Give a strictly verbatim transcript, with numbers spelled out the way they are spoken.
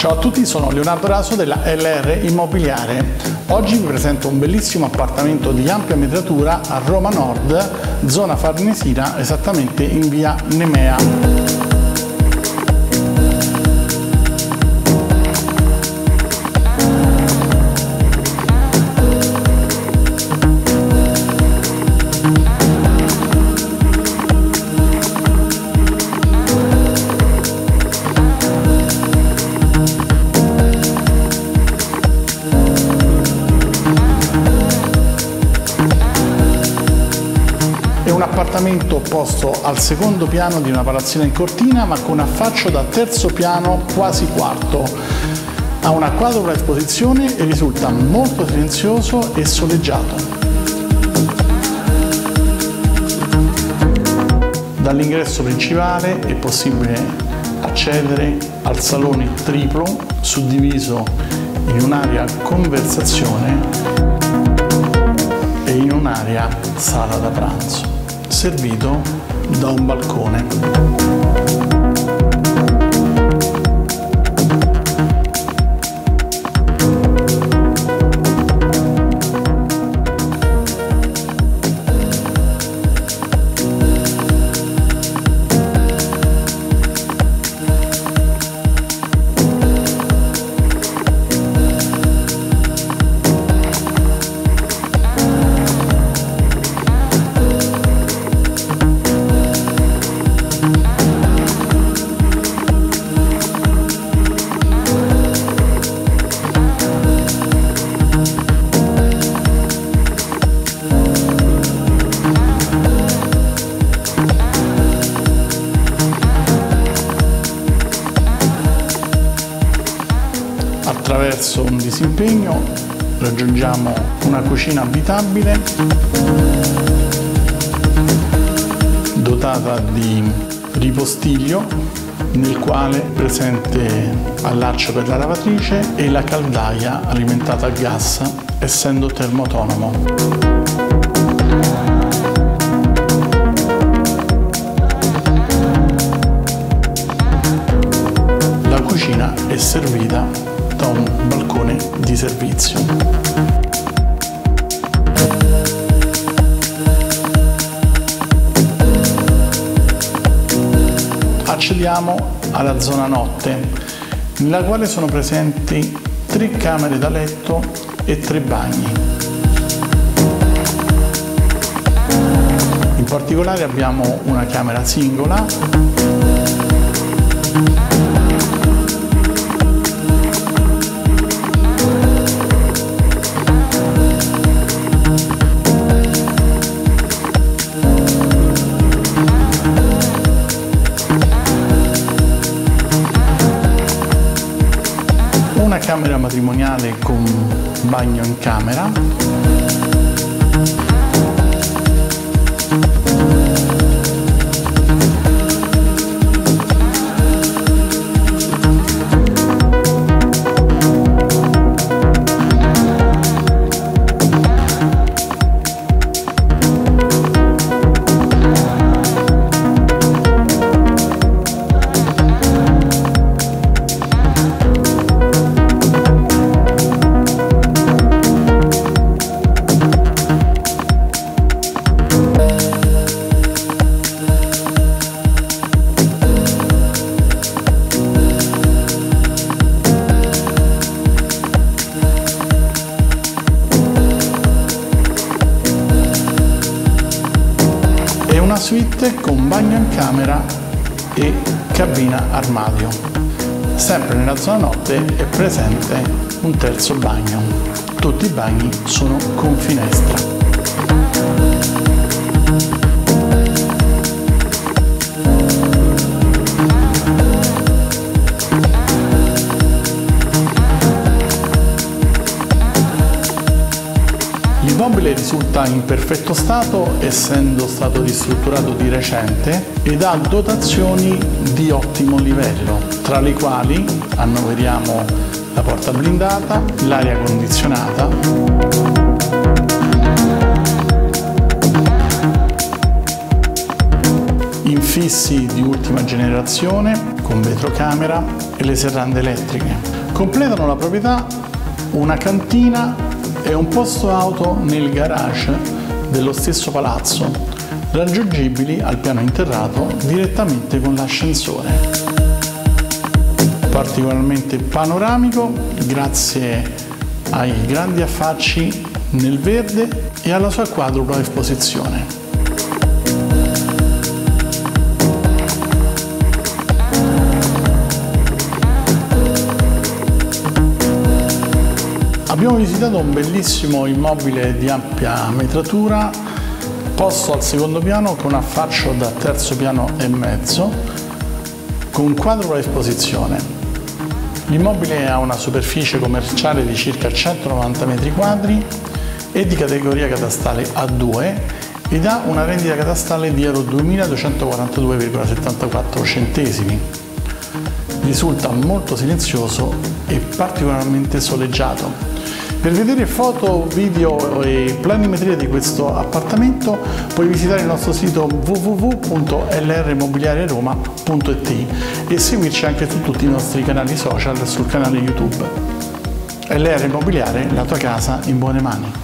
Ciao a tutti, sono Leonardo Raso della L R Immobiliare. Oggi vi presento un bellissimo appartamento di ampia metratura a Roma Nord, zona Farnesina, esattamente in via Nemea. È un appartamento posto al secondo piano di una palazzina in cortina, ma con affaccio da terzo piano quasi quarto. Ha una quadrupla esposizione e risulta molto silenzioso e soleggiato. Dall'ingresso principale è possibile accedere al salone triplo, suddiviso in un'area conversazione e in un'area sala da pranzo, servito da un balcone. Attraverso un disimpegno raggiungiamo una cucina abitabile dotata di ripostiglio, nel quale è presente allaccio per la lavatrice e la caldaia alimentata a gas, essendo termoautonomo. La cucina è servita da un balcone di servizio. Accediamo alla zona notte, nella quale sono presenti tre camere da letto e tre bagni. In particolare abbiamo una camera singola, una camera matrimoniale con bagno in camera, e una suite con bagno in camera e cabina armadio. Sempre nella zona notte è presente un terzo bagno. Tutti i bagni sono con finestra. L'immobile risulta in perfetto stato, essendo stato ristrutturato di recente, ed ha dotazioni di ottimo livello, tra le quali annoveriamo la porta blindata, l'aria condizionata, infissi di ultima generazione con vetrocamera, e le serrande elettriche. Completano la proprietà una cantina e un posto auto nel garage dello stesso palazzo, raggiungibili al piano interrato direttamente con l'ascensore. Particolarmente panoramico grazie ai grandi affacci nel verde e alla sua quadrupla esposizione. Abbiamo visitato un bellissimo immobile di ampia metratura, posto al secondo piano con affaccio da terzo piano e mezzo, con quadrupla esposizione. L'immobile ha una superficie commerciale di circa centonovanta metri quadri e di categoria catastale A due ed ha una rendita catastale di euro duemiladuecentoquarantadue virgola settantaquattro centesimi. Risulta molto silenzioso e particolarmente soleggiato. Per vedere foto, video e planimetria di questo appartamento puoi visitare il nostro sito w w w punto l r mobiliare roma punto i t e seguirci anche su tutti i nostri canali social sul canale YouTube. L R Mobiliare, la tua casa in buone mani.